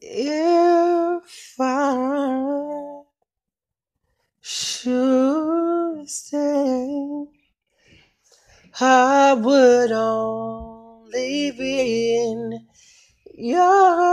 If I should stay, I would only be in your